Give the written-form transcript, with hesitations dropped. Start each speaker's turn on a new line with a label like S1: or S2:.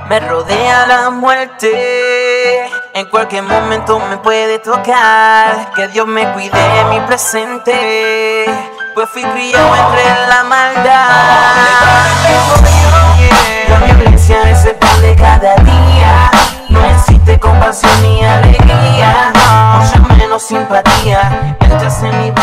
S1: Me rodea la muerte, en cualquier momento me puede tocar. Que Dios me cuide mi presente, pues fui criado entre la maldad. La violencia es el pan de cada día. No existe compasión ni alegría, mucho menos simpatía. Entras en mi